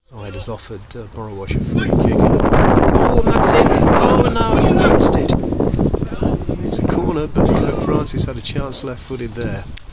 Side has offered Borrowash a free kick. Oh, and that's it. Oh, no, he's missed it. It's a corner, but Francis had a chance left-footed there.